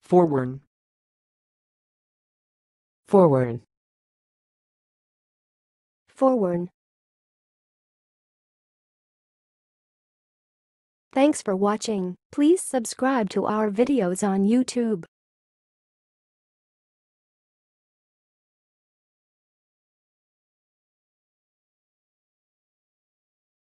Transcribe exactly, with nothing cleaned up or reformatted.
forwarn, forwarn, forwarn. Thanks for watching. Please subscribe to our videos on YouTube.